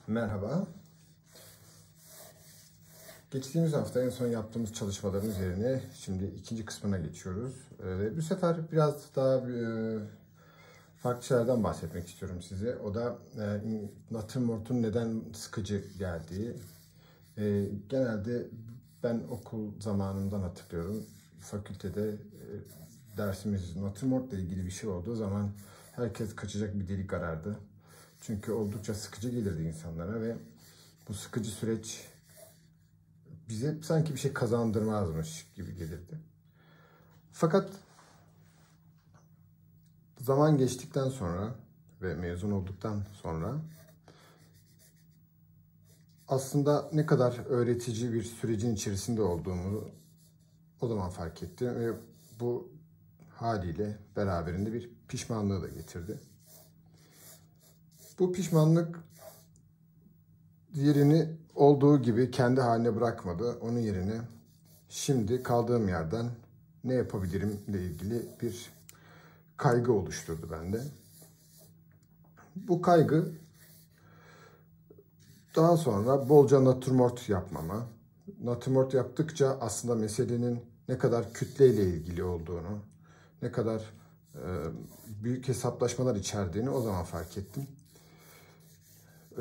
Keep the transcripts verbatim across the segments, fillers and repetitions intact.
Merhaba. Geçtiğimiz hafta en son yaptığımız çalışmaların üzerine şimdi ikinci kısmına geçiyoruz. Ee, bu sefer biraz daha e, farklı şeylerden bahsetmek istiyorum size. O da e, natürmort'un neden sıkıcı geldiği. E, genelde ben okul zamanımdan hatırlıyorum. Fakültede e, dersimiz natürmort ile ilgili bir şey olduğu zaman herkes kaçacak bir delik arardı. Çünkü oldukça sıkıcı gelirdi insanlara ve bu sıkıcı süreç bize sanki bir şey kazandırmazmış gibi gelirdi. Fakat zaman geçtikten sonra ve mezun olduktan sonra aslında ne kadar öğretici bir sürecin içerisinde olduğumu o zaman fark ettim ve bu haliyle beraberinde bir pişmanlığı da getirdi. Bu pişmanlık yerini olduğu gibi kendi haline bırakmadı. Onun yerine şimdi kaldığım yerden ne yapabilirim ile ilgili bir kaygı oluşturdu bende. Bu kaygı daha sonra bolca natürmort yapmama, natürmort yaptıkça aslında meselenin ne kadar kütleyle ilgili olduğunu, ne kadar e, büyük hesaplaşmalar içerdiğini o zaman fark ettim. E,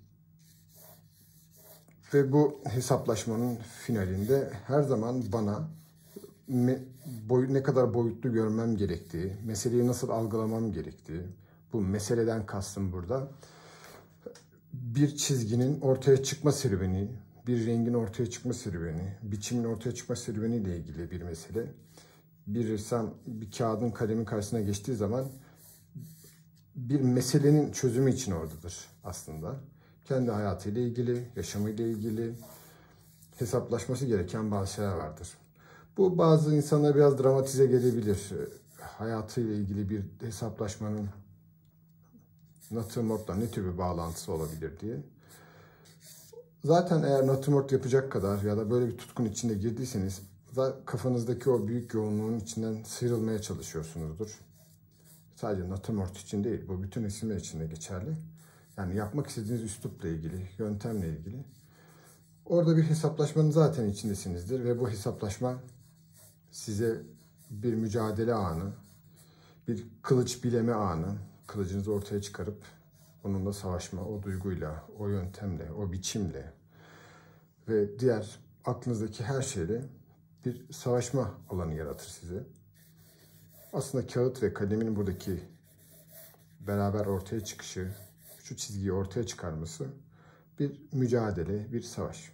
ve bu hesaplaşmanın finalinde her zaman bana me, boy, ne kadar boyutlu görmem gerektiği, meseleyi nasıl algılamam gerektiği, bu meseleden kastım burada, bir çizginin ortaya çıkma serüveni, bir rengin ortaya çıkma serüveni, biçimin ortaya çıkma serüveni ile ilgili bir mesele. Bir ressam bir kağıdın kalemin karşısına geçtiği zaman bir meselenin çözümü için oradadır aslında. Kendi hayatıyla ilgili, yaşamıyla ilgili hesaplaşması gereken bazı şeyler vardır. Bu bazı insanlara biraz dramatize gelebilir. Hayatıyla ilgili bir hesaplaşmanın natürmort'la ne tür bir bağlantısı olabilir diye. Zaten eğer natürmort yapacak kadar ya da böyle bir tutkun içinde girdiyseniz kafanızdaki o büyük yoğunluğun içinden sıyrılmaya çalışıyorsunuzdur. Sadece natürmort için değil, bu bütün resimler için de geçerli. Yani yapmak istediğiniz üslupla ilgili, yöntemle ilgili. Orada bir hesaplaşmanın zaten içindesinizdir ve bu hesaplaşma size bir mücadele anı, bir kılıç bileme anı, kılıcınızı ortaya çıkarıp onunla savaşma, o duyguyla, o yöntemle, o biçimle ve diğer aklınızdaki her şeyle bir savaşma alanı yaratır size. Aslında kağıt ve kalemin buradaki beraber ortaya çıkışı, şu çizgiyi ortaya çıkarması bir mücadele, bir savaş.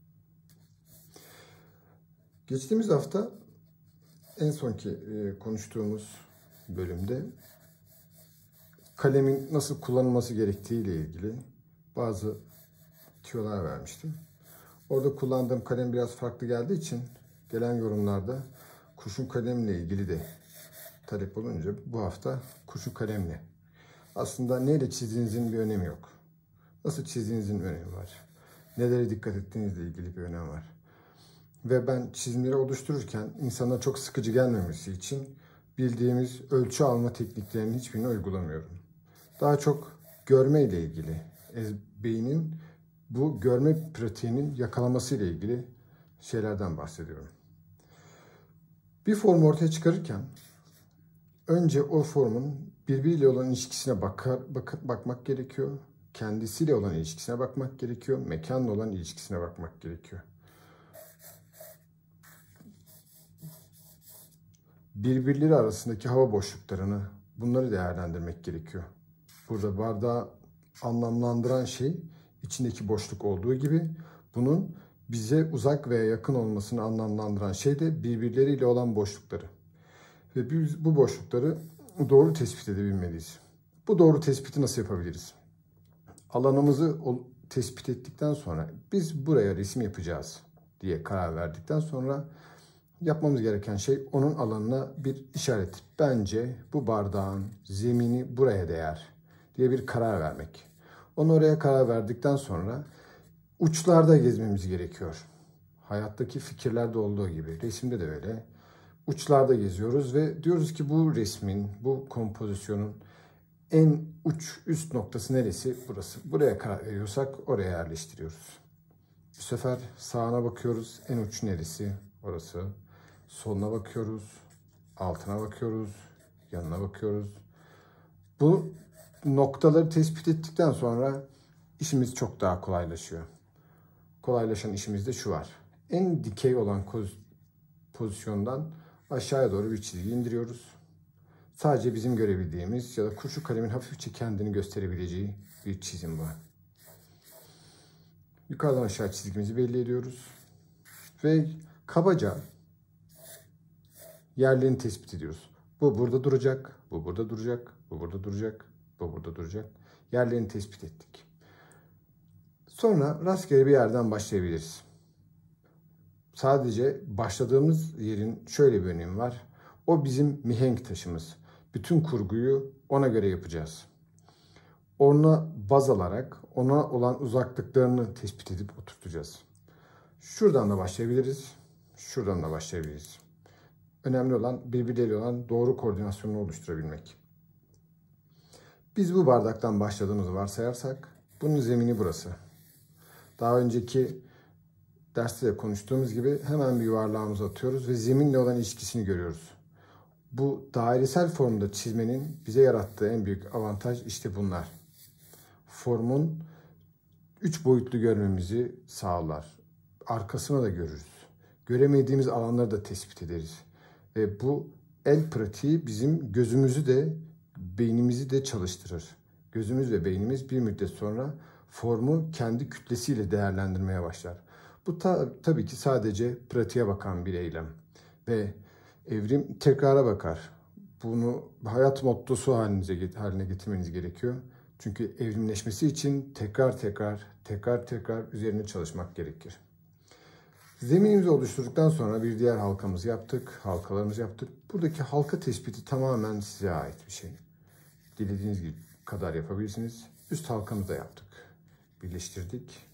Geçtiğimiz hafta en sonki konuştuğumuz bölümde kalemin nasıl kullanılması gerektiği ile ilgili bazı tüyolar vermiştim. Orada kullandığım kalem biraz farklı geldiği için gelen yorumlarda kurşun kalemle ilgili de talep olunca bu hafta kurşun kalemle. Aslında neyle çizdiğinizin bir önemi yok. Nasıl çizdiğinizin önemi var. Nelere dikkat ettiğinizle ilgili bir önemi var. Ve ben çizimleri oluştururken insana çok sıkıcı gelmemesi için bildiğimiz ölçü alma tekniklerinin hiçbirini uygulamıyorum. Daha çok görme ile ilgili, beynin bu görme pratiğinin yakalaması ile ilgili şeylerden bahsediyorum. Bir formu ortaya çıkarırken önce o formun birbiriyle olan ilişkisine bakar, bak, bakmak gerekiyor. Kendisiyle olan ilişkisine bakmak gerekiyor. Mekanla olan ilişkisine bakmak gerekiyor. Birbirleri arasındaki hava boşluklarını, bunları değerlendirmek gerekiyor. Burada bardağı anlamlandıran şey içindeki boşluk olduğu gibi bunun bize uzak veya yakın olmasını anlamlandıran şey de birbirleriyle olan boşlukları. Ve biz bu boşlukları doğru tespit edebilmeliyiz. Bu doğru tespiti nasıl yapabiliriz? Alanımızı tespit ettikten sonra biz buraya resim yapacağız diye karar verdikten sonra yapmamız gereken şey onun alanına bir işaret. Bence bu bardağın zemini buraya değer diye bir karar vermek. Onu oraya karar verdikten sonra uçlarda gezmemiz gerekiyor. Hayattaki fikirlerde olduğu gibi resimde de öyle. Uçlarda geziyoruz ve diyoruz ki bu resmin, bu kompozisyonun en uç üst noktası neresi? Burası. Buraya karar veriyorsak oraya yerleştiriyoruz. Bu sefer sağına bakıyoruz. En uç neresi? Orası. Soluna bakıyoruz. Altına bakıyoruz. Yanına bakıyoruz. Bu noktaları tespit ettikten sonra işimiz çok daha kolaylaşıyor. Kolaylaşan işimizde şu var. En dikey olan pozisyondan aşağıya doğru bir çizgi indiriyoruz. Sadece bizim görebildiğimiz ya da kurşun kalemin hafifçe kendini gösterebileceği bir çizim var. Yukarıdan aşağı çizgimizi belli ediyoruz. Ve kabaca yerlerini tespit ediyoruz. Bu burada duracak, bu burada duracak, bu burada duracak, bu burada duracak. Yerlerini tespit ettik. Sonra rastgele bir yerden başlayabiliriz. Sadece başladığımız yerin şöyle bir önemi var. O bizim mihenk taşımız. Bütün kurguyu ona göre yapacağız. Ona baz alarak ona olan uzaklıklarını tespit edip oturtacağız. Şuradan da başlayabiliriz. Şuradan da başlayabiliriz. Önemli olan birbirleriyle olan doğru koordinasyonu oluşturabilmek. Biz bu bardaktan başladığımızı varsayarsak bunun zemini burası. Daha önceki derste de konuştuğumuz gibi hemen bir yuvarlağımızı atıyoruz ve zeminle olan ilişkisini görüyoruz. Bu dairesel formda çizmenin bize yarattığı en büyük avantaj işte bunlar. Formun üç boyutlu görmemizi sağlar. Arkasını da görürüz. Göremediğimiz alanları da tespit ederiz. Ve bu el pratiği bizim gözümüzü de beynimizi de çalıştırır. Gözümüz ve beynimiz bir müddet sonra formu kendi kütlesiyle değerlendirmeye başlar. Bu ta, tabii ki sadece pratiğe bakan bir eylem. Ve evrim tekrara bakar. Bunu hayat mottosu halinize, haline getirmeniz gerekiyor. Çünkü evrimleşmesi için tekrar tekrar, tekrar tekrar üzerine çalışmak gerekir. Zeminimizi oluşturduktan sonra bir diğer halkamızı yaptık, halkalarımızı yaptık. Buradaki halka tespiti tamamen size ait bir şey. Dilediğiniz gibi kadar yapabilirsiniz. Üst halkamızı da yaptık. Birleştirdik.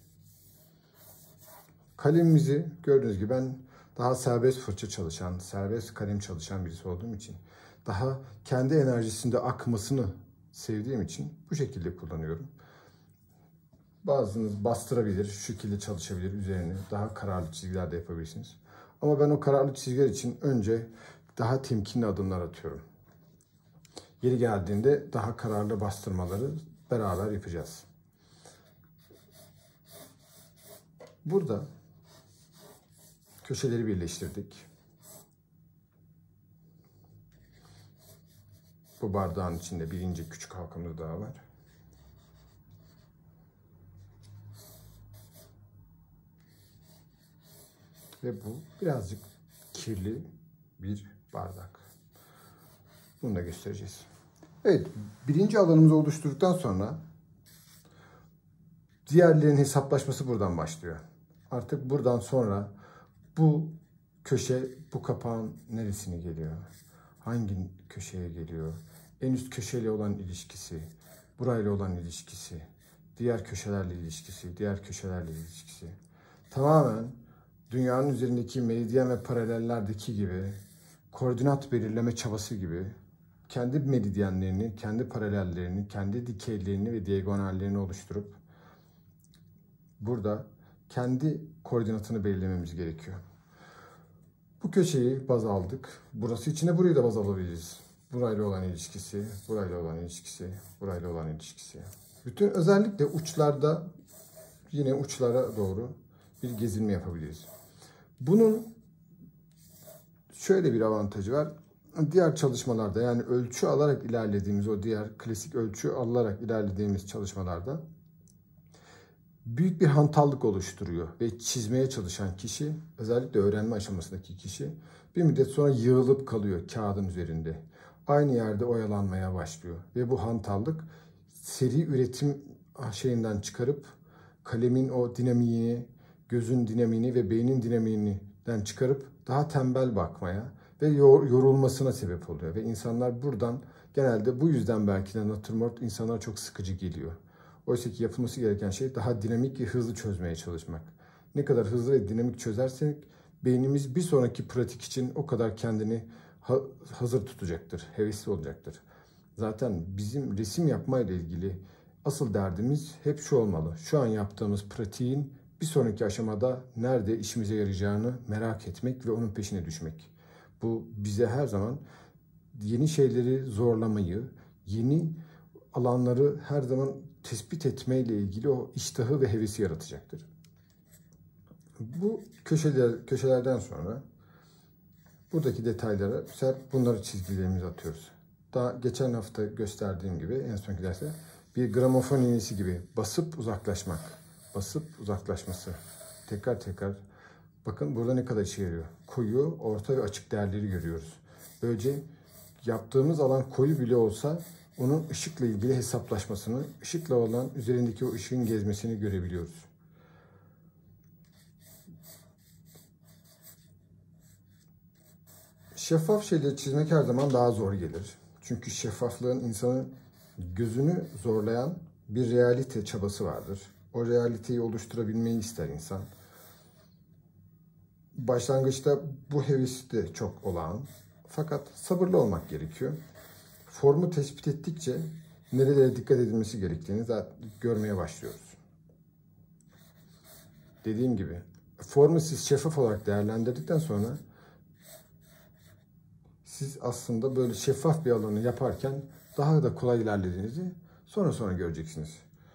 Kalemimizi gördüğünüz gibi ben daha serbest fırça çalışan, serbest kalem çalışan birisi olduğum için daha kendi enerjisinde akmasını sevdiğim için bu şekilde kullanıyorum. Bazınız bastırabilir, şu şekilde çalışabilir üzerine. Daha kararlı çizgiler de yapabilirsiniz. Ama ben o kararlı çizgiler için önce daha temkinli adımlar atıyorum. Yeri geldiğinde daha kararlı bastırmaları beraber yapacağız. Burada köşeleri birleştirdik. Bu bardağın içinde birinci küçük halkamız daha var. Ve bu birazcık kirli bir bardak. Bunu da göstereceğiz. Evet, birinci alanımızı oluşturduktan sonra diğerlerinin hesaplaşması buradan başlıyor. Artık buradan sonra bu köşe, bu kapağın neresine geliyor? Hangi köşeye geliyor? En üst köşeyle olan ilişkisi, burayla olan ilişkisi, diğer köşelerle ilişkisi, diğer köşelerle ilişkisi. Tamamen dünyanın üzerindeki meridyen ve paralellerdeki gibi koordinat belirleme çabası gibi kendi meridyenlerini, kendi paralellerini, kendi dikeylerini ve diagonallerini oluşturup burada kendi koordinatını belirlememiz gerekiyor. Bu köşeyi baz aldık. Burası içine burayı da baz alabiliriz. Burayla olan ilişkisi, burayla olan ilişkisi, burayla olan ilişkisi. Bütün özellikle uçlarda yine uçlara doğru bir gezinme yapabiliriz. Bunun şöyle bir avantajı var. Diğer çalışmalarda yani ölçü alarak ilerlediğimiz o diğer klasik ölçü alarak ilerlediğimiz çalışmalarda büyük bir hantallık oluşturuyor ve çizmeye çalışan kişi, özellikle öğrenme aşamasındaki kişi bir müddet sonra yığılıp kalıyor kağıdın üzerinde. Aynı yerde oyalanmaya başlıyor ve bu hantallık seri üretim şeyinden çıkarıp kalemin o dinamiğini, gözün dinamiğini ve beynin dinamiğinden çıkarıp daha tembel bakmaya ve yorulmasına sebep oluyor. Ve insanlar buradan genelde bu yüzden belki de natürmort insanlara çok sıkıcı geliyor. Oysa ki yapılması gereken şey daha dinamik ve hızlı çözmeye çalışmak. Ne kadar hızlı ve dinamik çözersek beynimiz bir sonraki pratik için o kadar kendini hazır tutacaktır, hevesli olacaktır. Zaten bizim resim yapmayla ilgili asıl derdimiz hep şu olmalı. Şu an yaptığımız pratiğin bir sonraki aşamada nerede işimize yarayacağını merak etmek ve onun peşine düşmek. Bu bize her zaman yeni şeyleri zorlamayı, yeni alanları her zaman tespit etmeyle ilgili o iştahı ve hevesi yaratacaktır. Bu köşeler, köşelerden sonra buradaki detaylara bunları çizgilerimizi atıyoruz. Daha geçen hafta gösterdiğim gibi en sonki derste bir gramofon iğnesi gibi basıp uzaklaşmak. Basıp uzaklaşması. Tekrar tekrar. Bakın burada ne kadar işe yarıyor. Koyu, orta ve açık değerleri görüyoruz. Böylece yaptığımız alan koyu bile olsa onun ışıkla ilgili hesaplaşmasını, ışıkla olan üzerindeki o ışığın gezmesini görebiliyoruz. Şeffaf şeyleri çizmek her zaman daha zor gelir. Çünkü şeffaflığın insanın gözünü zorlayan bir realite çabası vardır. O realiteyi oluşturabilmeyi ister insan. Başlangıçta bu heves de çok olağan. Fakat sabırlı olmak gerekiyor. Formu tespit ettikçe nerelere dikkat edilmesi gerektiğini zaten görmeye başlıyoruz. Dediğim gibi formu siz şeffaf olarak değerlendirdikten sonra siz aslında böyle şeffaf bir alanı yaparken daha da kolay ilerlediğinizi sonra sonra göreceksiniz.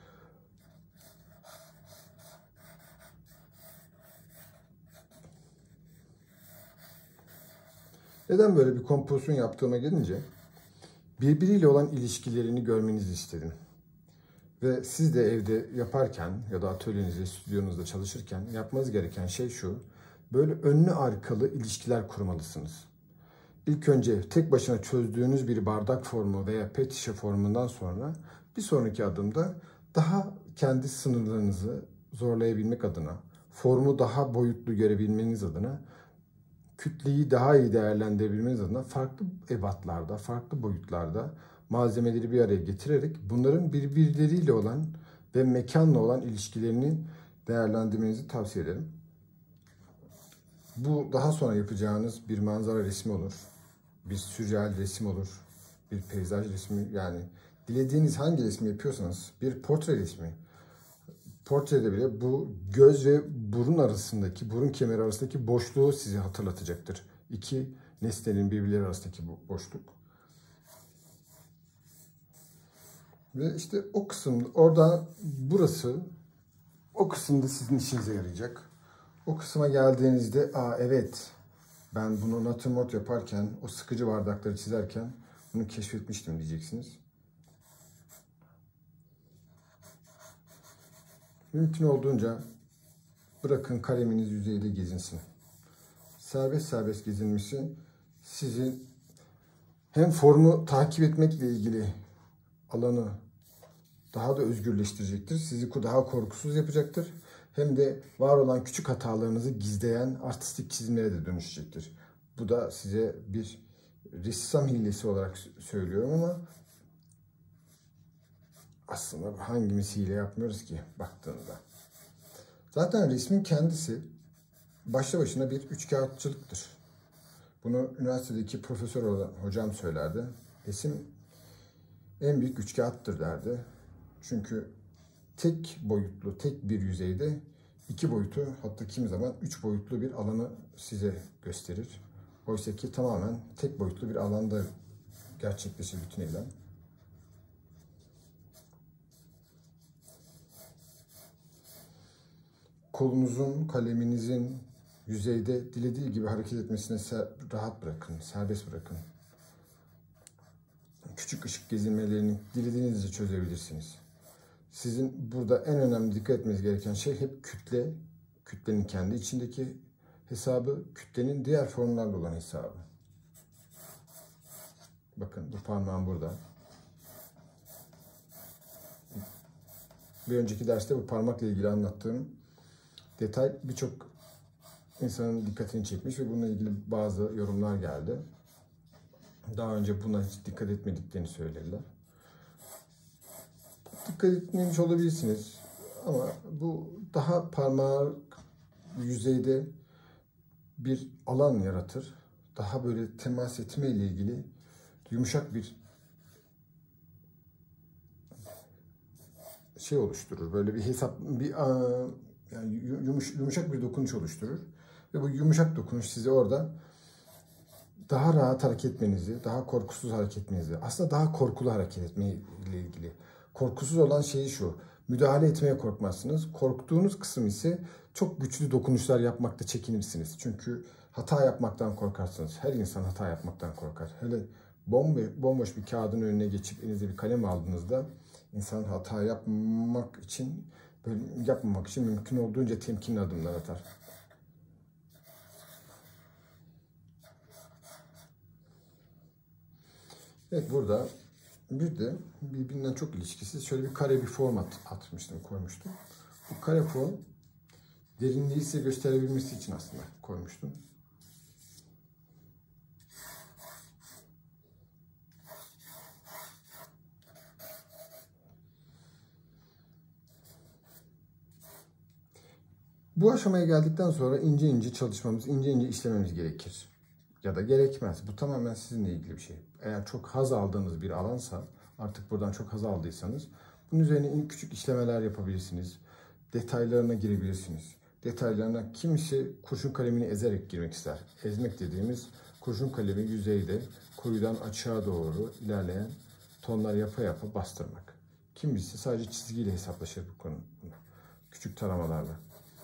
Neden böyle bir kompozisyon yaptığıma gelince birbiriyle olan ilişkilerini görmenizi istedim. Ve siz de evde yaparken ya da atölyenizde, stüdyonuzda çalışırken yapmanız gereken şey şu. Böyle önlü arkalı ilişkiler kurmalısınız. İlk önce tek başına çözdüğünüz bir bardak formu veya pet şişe formundan sonra bir sonraki adımda daha kendi sınırlarınızı zorlayabilmek adına, formu daha boyutlu görebilmeniz adına, kütleyi daha iyi değerlendirebilmeniz adına farklı ebatlarda, farklı boyutlarda malzemeleri bir araya getirerek bunların birbirleriyle olan ve mekanla olan ilişkilerini değerlendirmenizi tavsiye ederim. Bu daha sonra yapacağınız bir manzara resmi olur, bir sürreal resim olur, bir peyzaj resmi, yani dilediğiniz hangi resmi yapıyorsanız, bir portre resmi. Portrede bile bu göz ve burun arasındaki, burun kemeri arasındaki boşluğu sizi hatırlatacaktır. İki nesnenin birbirleri arasındaki bu boşluk. Ve işte o kısım, orada burası, o kısımda sizin işinize yarayacak. O kısma geldiğinizde, aa evet, ben bunu natürmort yaparken, o sıkıcı bardakları çizerken bunu keşfetmiştim diyeceksiniz. Mümkün olduğunca bırakın kaleminiz yüzeyde gezinsin. Serbest serbest gezinmesi sizi hem formu takip etmekle ilgili alanı daha da özgürleştirecektir. Sizi daha korkusuz yapacaktır. Hem de var olan küçük hatalarınızı gizleyen artistik çizimlere de dönüşecektir. Bu da size bir ressam hilesi olarak söylüyorum ama aslında hangimiz hile yapmıyoruz ki baktığında. Zaten resmin kendisi başlı başına bir üçkağıtçılıktır. Bunu üniversitedeki profesör olan hocam söylerdi. Resim en büyük üçkağıttır derdi. Çünkü tek boyutlu, tek bir yüzeyde iki boyutu, hatta kimi zaman üç boyutlu bir alanı size gösterir. Oysa ki tamamen tek boyutlu bir alanda gerçekleşir bütün eylem. Kolunuzun, kaleminizin yüzeyde dilediği gibi hareket etmesine rahat bırakın, serbest bırakın. Küçük ışık gezinmelerini dilediğinizce çözebilirsiniz. Sizin burada en önemli dikkat etmeniz gereken şey hep kütle, kütlenin kendi içindeki hesabı, kütlenin diğer formlarla olan hesabı. Bakın bu parmağım burada. Bir önceki derste bu parmakla ilgili anlattığım detay birçok insanın dikkatini çekmiş ve bununla ilgili bazı yorumlar geldi. Daha önce buna hiç dikkat etmediklerini söylediler. Dikkat etmemiş olabilirsiniz ama bu daha parmağı yüzeyde bir alan yaratır. Daha böyle temas etme ile ilgili yumuşak bir şey oluşturur. Böyle bir hesap, bir yani yumuş, yumuşak bir dokunuş oluşturur. Ve bu yumuşak dokunuş sizi orada daha rahat hareket etmenizi, daha korkusuz hareket etmenizi, aslında daha korkulu hareket etmeyle ilgili. Korkusuz olan şey şu: müdahale etmeye korkmazsınız. Korktuğunuz kısım ise çok güçlü dokunuşlar yapmakta çekinirsiniz. Çünkü hata yapmaktan korkarsınız. Her insan hata yapmaktan korkar. Hele bomboş, bomboş bir kağıdın önüne geçip elinize bir kalem aldığınızda insan hata yapmak için, böyle yapmamak için mümkün olduğunca temkinli adımlar atar. Evet, burada bir de birbirinden çok ilişkisiz şöyle bir kare bir form at, atmıştım, koymuştum. Bu kare form derinliği size gösterebilmesi için aslında koymuştum. Bu aşamaya geldikten sonra ince ince çalışmamız, ince ince işlememiz gerekir. Ya da gerekmez. Bu tamamen sizinle ilgili bir şey. Eğer çok haz aldığınız bir alansa, artık buradan çok haz aldıysanız, bunun üzerine küçük işlemeler yapabilirsiniz. Detaylarına girebilirsiniz. Detaylarına kimisi kurşun kalemini ezerek girmek ister. Ezmek dediğimiz, kurşun kalemi yüzeyde koyudan açığa doğru ilerleyen tonlar yapa yapa bastırmak. Kimisi sadece çizgiyle hesaplaşır bu konu. Küçük taramalarla.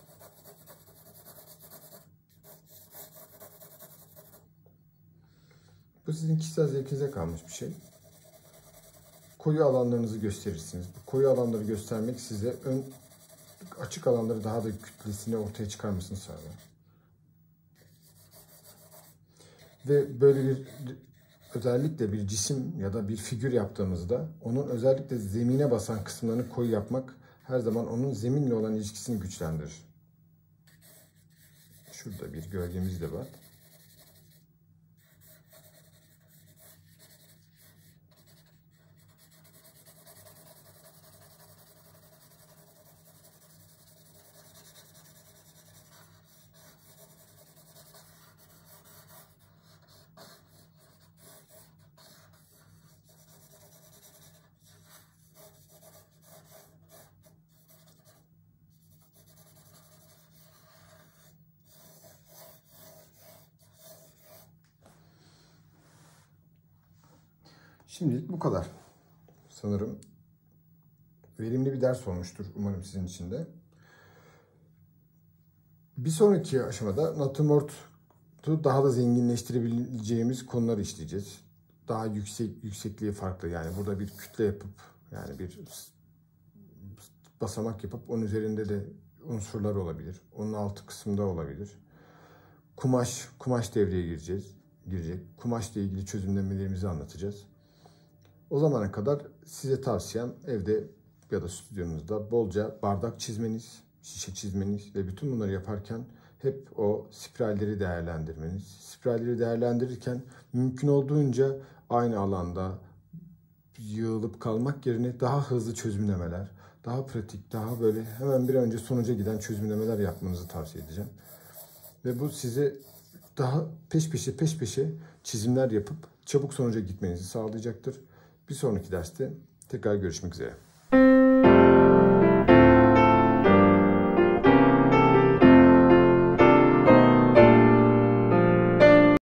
Bu sizin kişisel zevkinize kalmış bir şey. Koyu alanlarınızı gösterirsiniz. Bu koyu alanları göstermek size ön açık alanları daha da kütlesini ortaya çıkarmasını sağlar. Ve böyle bir, özellikle bir cisim ya da bir figür yaptığımızda onun özellikle zemine basan kısımlarını koyu yapmak her zaman onun zeminle olan ilişkisini güçlendirir. Şurada bir gölgemiz de var. Şimdilik bu kadar. Sanırım verimli bir ders olmuştur umarım sizin için de. Bir sonraki aşamada natürmort'u daha da zenginleştirebileceğimiz konuları işleyeceğiz. Daha yüksek yüksekliği farklı, yani burada bir kütle yapıp, yani bir basamak yapıp onun üzerinde de unsurlar olabilir. Onun altı kısımda olabilir. Kumaş, kumaş devreye gireceğiz, girecek. Kumaşla ilgili çözümlemelerimizi anlatacağız. O zamana kadar size tavsiyem evde ya da stüdyonuzda bolca bardak çizmeniz, şişe çizmeniz ve bütün bunları yaparken hep o spiralleri değerlendirmeniz. Spiralleri değerlendirirken mümkün olduğunca aynı alanda yığılıp kalmak yerine daha hızlı çözümlemeler, daha pratik, daha böyle hemen bir an önce sonuca giden çözümlemeler yapmanızı tavsiye edeceğim. Ve bu size daha peş peşe peş peşe çizimler yapıp çabuk sonuca gitmenizi sağlayacaktır. Bir sonraki derste tekrar görüşmek üzere.